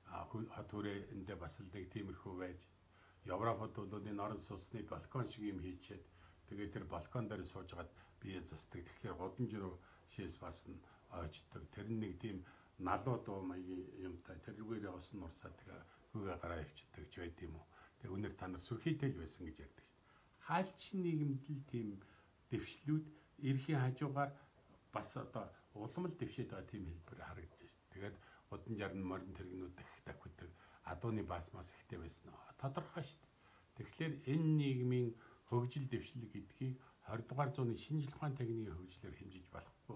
хот хүрээндээ бас л нэг тиймэрхүү байж Европод бол энэ орон сууцны балкон шиг юм хийчихэд тэгээд тэр балкон дээр суужгаад бие засдаг. Тэгэхээр годамж руу шээс бас нь ойчдаг. Тэр нэг тийм налууд маягийн юмтай тэрүүгээр осон нурцаад тэгээ хөөгээ гараа ивчдэг ч байд юм уу. Тэгээ өнөр та нар сүрхийтэй л байсан гэж ярьдаг шүү дээ. Хаалчин нийгэмд л тийм дэвшлүүд эрхийн хажуугаар бас одоо улам л дэвшээд байгаа тийм хэлбэр харагдаж байна. Тэгээд гудамж арны морин тэрэгнүүд их давхидаг адууны бас мас ихтэй байсан. Тодорхой шүү дээ. Тэгэхээр энэ нийгмийн хөгжил дэвшлэг гэдгийг двадцать дугаар зууны шинжлэх ухааны техникийн хөгжлөөр хэмжиж болохгүй.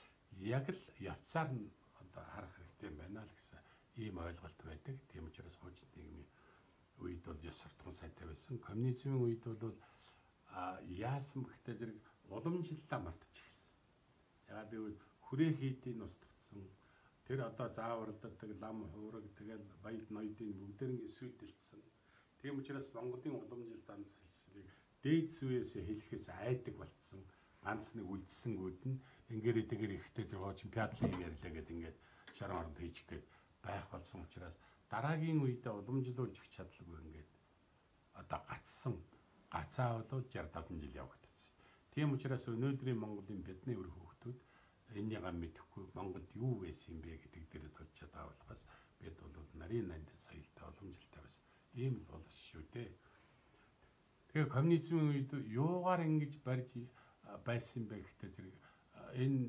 Яг л явцаар нь одоо харах хэрэгтэй юм байна л гэсэн ийм ойлголт байдаг. Тийм учраас хуучин нийгмийн үед бол ёс суртахуун сайтай байсан. Коммунизмын үед бол яасан бэхтэй зэрэг уламжлалаа мартчих гэсэн. Ягаад гэвэл хүрээ хийдийн устгацсан. Тэр одоо зааварладаг лам хуураг тэгэл баяд ноёдын бүгдэрийн эсвэлдэлсэн. Тийм учраас Монголын уламжлал занц хэлсвийг дээд зүйээс хэлэхээс айдаг болцсон. Ганц нэг үлдсэнгүүд нь ингээрээ тэгэр ихтэй зургаач пядлын юм ярьлаа гэдэг ингээд шаран оронд хийчих гээд байх болсон учраас дараагийн үедээ уламжлуулж их чадлагүй ингээд одоо гацсан. Гацаа болоод шестьдесят даван жил явагдсан. Тийм учраас өнөөдрийн Монголын бидний өр хүүхдүүд энэнийг мэдэхгүй Монголд юу байсан юм бэ гэдэг дээр тулж чадаа болохоос бид бол нарийн нандин соёлтой уламжлалтай байсан. Ийм л болсон шүү дээ. Тэгээ коммунизмын үед юугаар ингэж барьж байсан бэ гэхдээ тэр энэ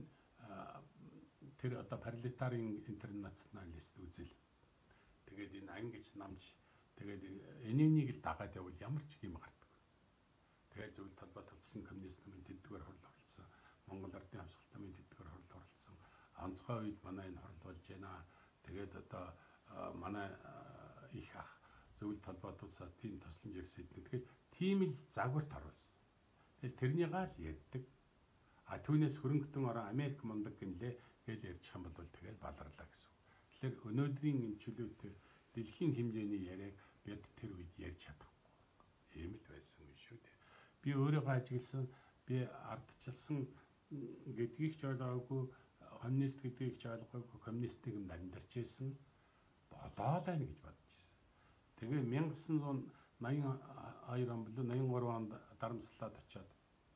тэр одоо паралитарын интернационалист үзэл тэгээд энэ ангич намж тэгээд энэнийг л дагаад явбал ямар ч юм гардаг. Тэгээд зөвл талбай талсан коммунист намын тэдгээр хурал оролцсон. Монгол Ардын Хамсгалт намын тэдгээр хурал оролцсон. Онцгой үед манай энэ хурал болж байна. Тэгээд одоо манай их ах зөвл талбай талсаа тийм тусламж ирсэн. Тэгэхээр тийм л загварт оруулсан. Тэгэл тэрний гал ярьдаг. А түүнээс хөрөнгөтөн орон Америк мундаг гинлээ гэж ярьчих юм бол тэгэл баларлаа гэсэн. Тэгэхээр өнөөдрийн энэ чөлөөтэй дэлхийн хэмжээний яриаг бид тэр үед ярьж чадахгүй. Ийм л байсан юм шүү дээ. Би өөрийгөө ажигласан, би ардчилсан гэдгийг ч ойлгоогүй, коммунист гэдгийг ч ойлгоогүй, коммунистик юм амьдарч байсан болоо л байна гэж бодож байсан. Тэгээ мянга девятьсот восемьдесят хоёр он болоо восемьдесят три онд дарамслаад очиод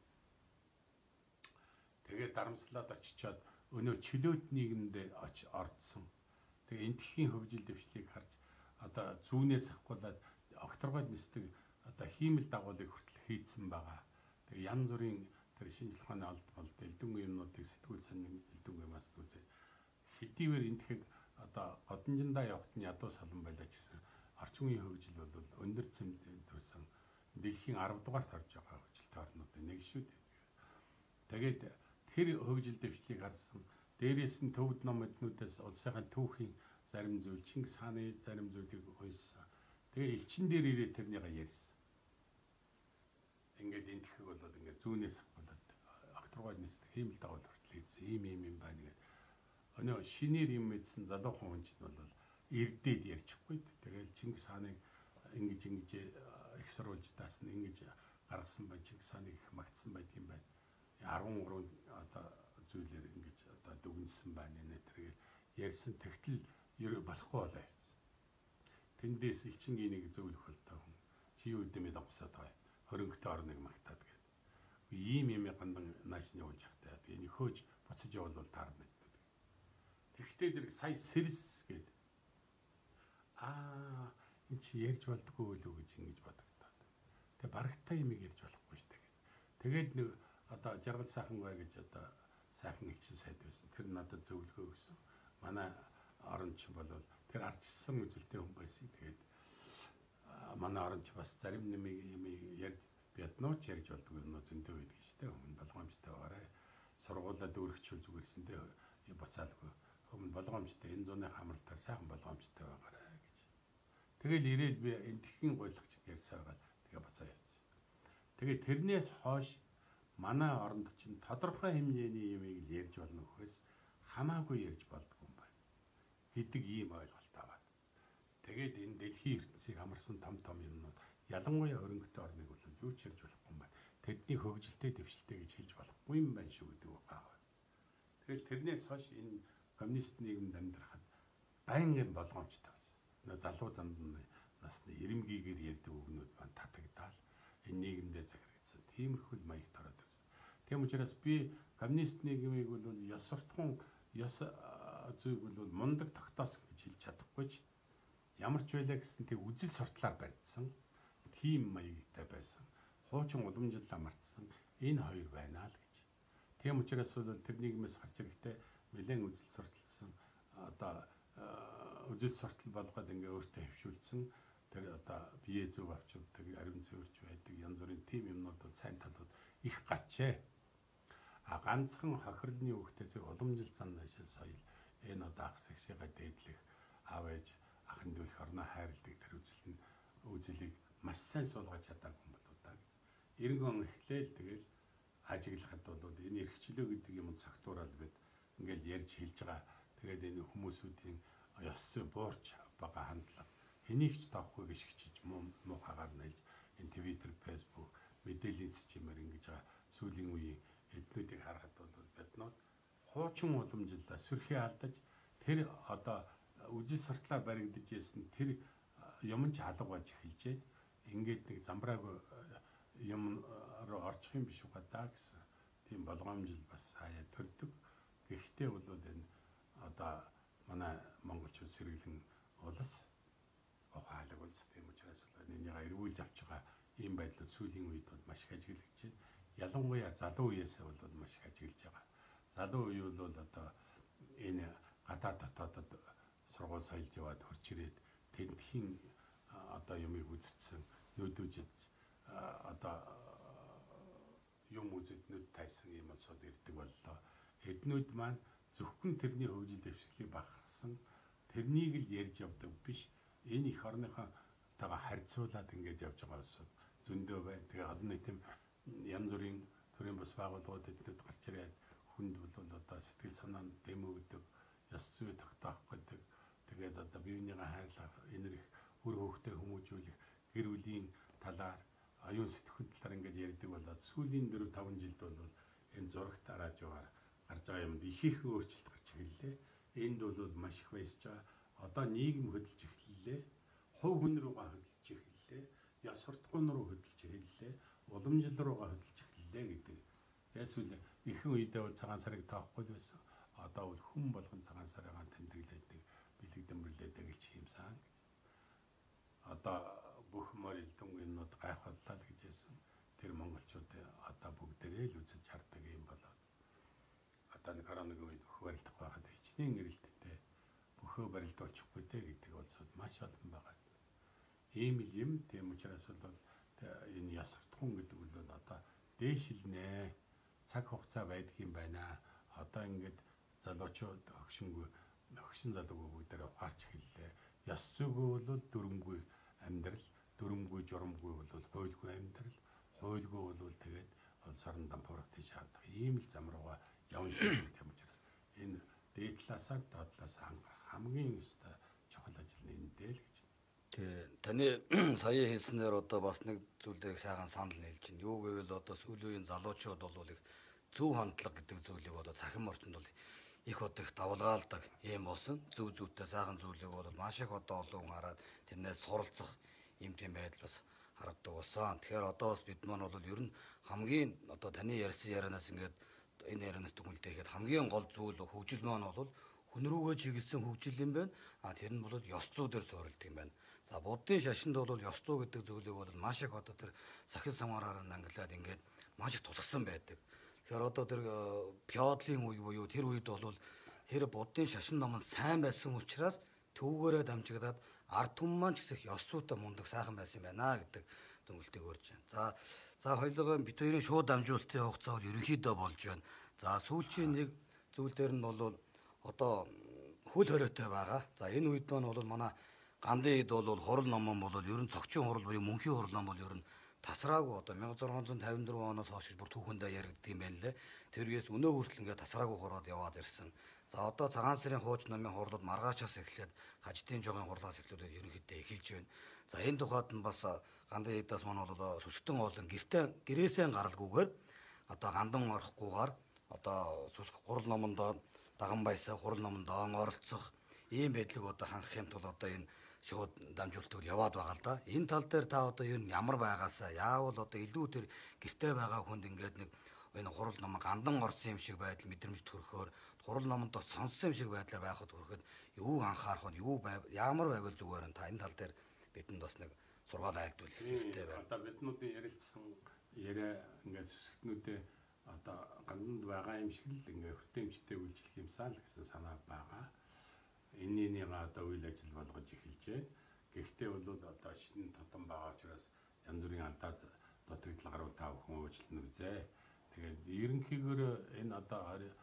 тэгээ дарамслаад очичоод өнөө чөлөөт нийгэмдээ ордсон. Тэгээ энтхийн хөгжил дэвшлийг харж одоо зүүнээс ахгуулаад окторгойд нисдэг одоо хиймэл дагуулыг хүртэл хийцэн байгаа. Тэгээ янз бүрийн тэр шинжлэх ухааны алд болд элдэнгүй юмнуудыг сэтгүүл сонин элдэнгүй мас үзээ. Хэдийгээр энтхийг одоо годамжиндаа явахт нь ядуу салан байлаа гэсэн орчин үеийн хөгжил бол өндөр цэмдэн төрсэн дэлхийн арав дугаарт орж байгаа хөгжилтэй орнуудын нэг шүү дээ. Тэгээд тэр хөгжил дэвшлийг харсан. Дээрээс нь төвд ном эднүүдээс улсынхаа түүхийн зарим зүйл Чингис хааны зарим зүйлийг уншсан. Тэгээ элчин дээр ирээ тэрнийг ярьсан. Ингээд энтхийг бол ингээд зүүнээс болоод окторгойд нисдэг хиймэл дагуул хүртэл хийсэн. Ийм ийм юм байна гэдэг. Өнөө шинээр юм мэдсэн залуухан хүн чинь бол эрдээд ярьчихгүй. Тэгэл Чингис хааныг ингэж ингэж их сурвалж таасан ингэж гаргасан байна. Чингис хааныг их магтсан байдаг юм байна. арван гурван одоо зүйлээр ингэж одоо дүгнсэн байна нэ тэргээл ярьсан тэгтэл ерөө болохгүй болоо явсан. Тэндээс элчингийн нэг зөвлөх болтой хүн чи юу үдэмэд авахсаад байгаа. Хөрөнгөтэй орныг магтаад гэдэг. Ийм юм гандан нааш нь явуулж явахтай. Энэ хөөж буцаж явуулвал таарна гэдэг. Тэгвэл зэрэг сая сэрс гэдэг. Аа энэ чи ярьж болдгоо үлээ гэж ингэж бодогдоод. Тэгээ барагтай юм ярьж болохгүй шүү дээ. Тэгээд нэг одоо жаргал сайхан бай гэж одоо сайхан элчин сайд байсан. Тэр надад зөвлөгөө өгсөн. Манай оронч бол тэр арчсан үзэлтэй хүн байсан. Тэгээд манай оронч бас зарим нэмийг юм ярьж бяднууч ярьж болдгоо юм зөндөө байдаг шүү дээ. Өмнө болгоомжтой байгаарай. Сургуулаад өөрөгчүүл зүгээрсэндээ буцаалгүй. Өмнө болгоомжтой энэ зууны хамралтаар сайхан болгоомжтой байгаарай гэж. Тэгэл ирээл би энэ тхэн гойлгоч ярьсаагаад тэгээ буцаа явсан. Тэгээ тэрнээс хойш манай оронд чинь тодорхой хэмжээний юмыг ярьж болно гэхээс хамаагүй ярьж болдгоо юм байна гэдэг ийм ойлголт аваад. Тэгээд энэ дэлхийн ертөнцийг хамарсан том том юмнууд ялангуяа хөрөнгөтэй орныг бол юу ч ярьж болохгүй юм байна. Тэдний хөгжилтэй дэвшилтэй гэж хэлж болохгүй юм байна шүү гэдэг үг аваад. Тэгэл тэрнээс хойш энэ коммунист нийгэмд амьдрахад байнгын болгоомжтой байсан. Нөө залуу занд насны ирэмгийгээр ярьдаг үгнүүд маань татагдаал энэ нийгэмдээ захирагдсан. Тиймэрхүү маягт ороод ирсэн. Тийм учраас би коммунист нийгмийг бол ёс суртахуун ёс зүйг бол мундаг тогтоосон гэж хэлж чадахгүй ч ямар ч байлаа гэсэн тэг үжил суртлаар барьдсан. Тийм маягтай байсан. Хуучин уламжлалаа мартсан энэ хоёр байна л гэж. Тийм учраас бол тэр нийгмээс гарч ирэхдээ нэлээд үжил сурталсан одоо үжил суртал болгоод ингээ өөртөө хөвшүүлсэн тэр одоо бие зүг авчдаг, ариун цэвэрч байдаг янз бүрийн тим юмнууд сайн талууд их гарчээ. А ганцхан хохирлын үгтэй зөв уламжлал зан наашил соёл энэ одоо ах сэгсийгээ дээдлэх аав ээж ахын дүү их орноо хайрладаг тэр үзэл нь үзлийг маш сайн суулгаж чадаагүй юм болоо да. Эргэн эхлээл тэгэл ажиглахад бол энэ эрхчлөө гэдэг юм цагтуурал бид ингээл ярьж хэлж байгаа. Тэгээд энэ хүмүүсүүдийн ёс зүй буурч бага хандлага хэнийг ч таахгүй гიშгчиж муу муухагаар нэлж энэ Twitter, Facebook мэдээллийн системээр ингэж байгаа сүүлийн үеийн эднүүдийг харахад бол биднүүд хуучин уламжлалаа сөрхий алдаж тэр одоо үжил суртлаар баригдаж ирсэн тэр юм ч алга болж эхэлжээ. Ингээд нэг замбраагүй юм руу орчих юм биш үү даа гэсэн тийм болгоомжл бас хаяа төрдөг. Гэхдээ бол энэ одоо манай монголчууд сэргэлэн улс ухаалаг улс тийм учраас энийг эргүүлж авч байгаа ийм байдлууд сүүлийн үед бол маш их ажиглагдж байна. Ялангуяа залуу үеэс бол маш их ажиглаж байгаа. Залуу үе бол одоо энэ гадаад дотоодод сургууль соёлж яваад хурц ирээд тентхийн одоо юмыг үзсэн нүүдүүжид одоо юм үзэднүүд тайсан юм улсууд ирдэг боллоо. Эднүүд маань зөвхөн тэрний хөгжил дэвшилтийг багассан тэрнийг л ярьж явдаг биш. Энэ их орныхоотойгоо харьцуулаад ингэж явж байгаа улсууд зөндөө байна. Тэгээ олон нийтийн янз бүрийн төрийн бас байгууллагууд эднүүд гарч ирээд хүнд бол одоо сэтгэл санаанд дэмэгдэг, ёс зүй тогтоох гэдэг. Тэгээд одоо биенийгээ хайрлах, энэрх үр хөвгтэй хүмүүжүүлэх, гэр бүлийн талаар, оюун сэтгхүүн талаар ингэж ярьдаг болоод сүүлийн дөрөв таван жилд бол энэ зурагт радиогоор гарч байгаа юмд их их өөрчлөлт гарч ирлээ. Энд бол маш их баясж байгаа. Одоо нийгэм хөдөлж эхэллээ. Хувь хүн руугаа хөдөлж эхэллээ. Ёс суртахуун руу хөдөлж эхэллээ. Уламжлал руугаа хөдөлж эхэллээ гэдэг. Ясвал ихэнх үедээ бол цагаан сарыг тоохгүй байсан. Одоо бол хүн болгон цагаан сарыгаа тэмдэглэдэг, бэлэгдэмэрлэдэг гэж юмсан. Одоо бүх мөр элдэн юмнууд гайхаллаа л гэж хэлсэн. Тэр монголчууд одоо бүгдээрээ л үзэж хардаг юм болоо. Одоо нэг коронавигийн үед бүх барилдах байхад хичнээн гэрэлттэй бөхөө барилд очихгүй дээ гэдэг улсууд маш олон байгаа. Ийм л юм тийм учраас бол энэ ёс суртахуун гэдэг нь одоо дээшилнэ. Цаг хугацаа байдаг юм байна. Одоо ингээд залуучууд өгшингүй өгшин залуугүй бүгдээр ухаарч эхэллээ. Ёс зүйгүй бол дүрмгүй амьдрал, дүрмгүй журамгүй бол хуйлгүй амьдрал, хуйлгүй бол тэгээд улс орон дампуурах тийш хандах ийм л зам руугаа явна шүү дээ учраас энэ дээд талаасаа доод талаасаа хангах хамгийн өстой чухал ажил нь энэ дээ л гэж. Тэгээ таны сая хэлснээр одоо бас нэг зүйлийг сайхан санал нийлж байна. Юу гэвэл одоо сүүлийн залуучууд бол их зөв хандлага гэдэг зүйлийг одоо цахим орчинд бол их одоо их давлгаалдаг юм болсон. Зөв зүйтэй сайхан зүйлийг бол маш их одоо олон хүн хараад тэрнээс суралцах юм тийм байдал бас харагдаг болсон. Тэгэхээр одоо бас бид маань бол ер нь хамгийн одоо таны ярьсан ярианаас ингээд энэ ярианаас дүгнэлтээ ихэд хамгийн гол зүйл хөгжил маань бол хүн рүүгээ чиглэсэн хөгжил юм байна. А тэр нь бол ёс зүй дээр суурилдаг юм байна. За буддын шашинд бол ёс зүй гэдэг зүйлийг бол маш их одоо тэр сахил самараар ангилаад ингээд маш их тусгасан байдаг. Тэгэхээр одоо тэр феодалын үе буюу тэр үед бол тэр буддын шашин ном нь сайн байсан учраас төвгөөрөө дамжигдаад ард түмэн маань ч гэсэн ёс зүйтэй мундаг сайхан байсан юм байна гэдэг дүгнэлтийг өрж байна. За за хоёулаа бид хоёрын шууд дамжуулалтын хугацаа бол ерөнхийдөө болж байна. За сүүлчийн нэг зүйл дээр нь бол одоо хөл хориотой байгаа. За энэ үед маань бол манай Гандын хэд бол хурал ном бол ер нь цогцын хурал буюу мөнхийн хурал ном бол ер нь тасраагүй одоо мянга зургаан зуун тавин дөрвөн оноос хойш бүр түүхэндээ яригддаг юм байна лээ. Тэргээс өнөө хүртэл ингээд тасраагүй хураад яваад ирсэн. За одоо цагаан сарын хууч номын хурлууд маргаашаас эхлээд хажтын жогын хурлаас эхлүүлээд ерөнхийдөө эхэлж байна. За энэ тухайд нь бас Гандын хэдээс маань бол сүсгтэн олон гэртээ гэрээсээ гаралгүйгээр одоо гандан орохгүйгээр одоо сүсг хурал номонд даган байсаа хурал номонд оролцох ийм байдлыг одоо хангах юм тул одоо энэ шууд дамжуулалтыг яваад байгаа л да. Энэ тал дээр та одоо юу ямар байгаасаа яавал одоо илүү тэр гэртээ байгаа хүнд ингээд нэг энэ хурал ном гандан орсон юм шиг байдал мэдрэмж төрөхөөр хурал номонд сонссон юм шиг байдлаар байхад хүрэхэд юу анхаарах нь юу байв ямар байвал зүгээр нь та энэ тал дээр бидэнд бас нэг сургаал айлдвал хэрэгтэй байна. Одоо биднүүдийн ярилцсан яриа ингээд сүсгтнүүдээ одоо ганданд байгаа юм шиг л ингээд хүртээмжтэй үйлчлэх юмсан л гэсэн санаа байгаа. Энэнийг одоо үйл ажил болгож эхэлжээ. Гэхдээ бол одоо шинэ тутам байгаа учраас янз бүрийн алдаа дутагдал гаруй та бүхэн уучлалт үзээ. Тэгээд ерөнхийдөө энэ одоо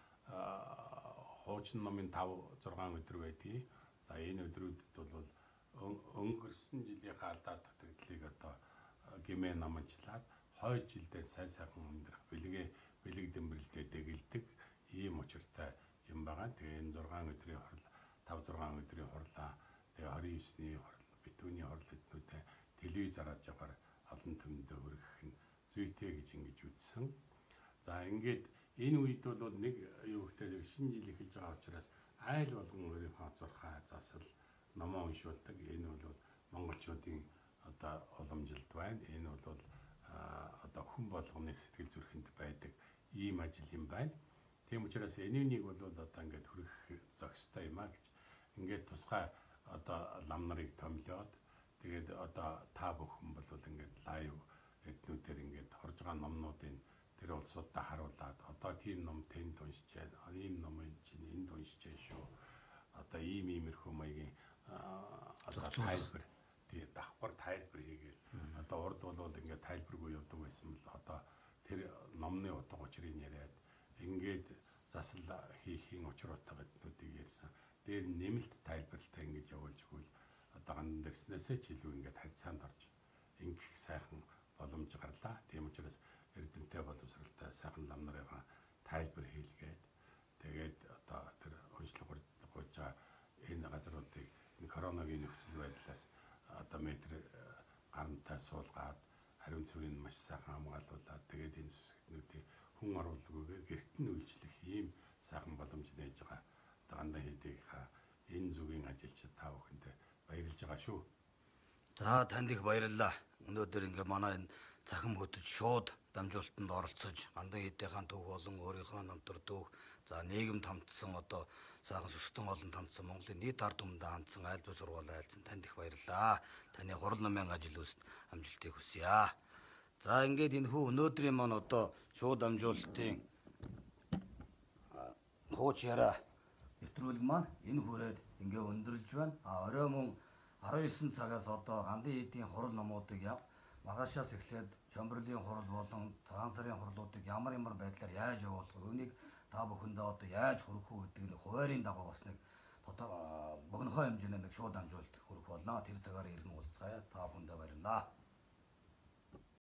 хуучин номын тав зургаан өдөр байдгийг. За энэ өдрүүдэд бол өнгөрсөн жилийнхаа алдаа дутагдлыг одоо гимээ намжлаад хойд жилдээ сайн сайхан өндрөх бэлгээ бэлэг дэмбэрэлтэй дэгэлдэг ийм учиртай юм байгаа. Тэгээ энэ зургаан өдрийн хурал тав зургаан өдрийн хурлаа тэгээ хорин есний хурал битүүний хурал эднүүдээ телевиз хараад явахаар олон түмэндээ хүргэх нь зүйтэй гэж ингэж үзсэн. За ингээд энэ үед бол нэг юу гэхээр шинэ жил эхэлж байгаа учраас айл болгон өөрийнхөө зурхаа засал номоо уншуулдаг. Энэ бол монголчуудын одоо уламжилт байна. Энэ бол одоо хүн болгоны сэтгэл зүрхэнд байдаг ийм ажил юм байна. Тийм учраас энэнийг бол одоо ингээд хүргэх зохистой юм а гэж ингээд тусгай одоо лам нарыг томлоод тэгээд одоо та бүхэн бол ингээд лайв эднүүдээр ингээд хорж байгаа номнуудын тэр улсуудаа харуулад одоо тийм ном тэнд уншижээ, ийм ном чинь энд уншижээ шүү. Одоо ийм иймэрхүү маягийн одоо тайлбар тэгээд давхар тайлбар хийгээл одоо урд бол ингээд тайлбаргүй явдаг байсан бол одоо тэр номны утга учирыг яриад ингээд засал хийхийн учруутай гэднүүдийг ярьсан. Дээр нэмэлт тайлбарлалтаа ингэж явуулж өгвөл одоо гандан дэрснээсээ ч илүү ингээд харьцаанд орж ингэх сайхан боломж гарлаа. Тийм учраас эрдэмтэй боловсралтай сайхан лам нарын тайлбар хийлгээд тэгээд одоо тэр уншлаг гуйж байгаа энэ газруудыг энэ коронавигийн нөхцөл байдлаас одоо метр гарантай суулгаад хариун цэврийг маш сайхан хамгаалуулаад тэгээд энэ сүсгтнүүдийг хүн оруулгүйгээр гэрт нь үйлчлэх ийм сайхан боломж нээж байгаа. Гандан хэдийнхаа энэ зүгийн ажилчид та бүхэндээ баярлж байгаа шүү. За танд их баярлалаа. Өнөөдөр ингээ манай энэ цахим хөтөж шууд дамжуулалтанд оролцож гандан хэдийнхаа төв болон өөрийнхөө намтар төв за нийгэм тамдсан одоо сайхан сүсгтэн олон тамдсан Монголын нийт ард түмэндээ хандсан айлдвар сургаал айлцсан танд их баярлалаа. Таны хурал намын ажил үйлс амжилтыг хүсье. За ингээд энэ хүү өнөөдрийн маань одоо шууд дамжуулалтын хууч яриа нэвтрүүлэг маань энэ хүрээд ингээ өндөрлж байна. А орой мөн арван есөн цагаас одоо гандан хэдийн хурал номуудыг маргаашаас эхлээд Чөмбөрлийн хурал болон цагаан сарын хурлуудыг ямар ямар байдлаар яаж явуулах вэ? Үүнийг та бүхэндээ одоо яаж хүргэх үү гэдэг нь хуваарийн дагуу бас нэг богинохон хэмжээний нэг шууд дамжуулалт хүргэх болно. Тэр цагаар иргэн уулзцаая. Та бүхэндээ баярлалаа.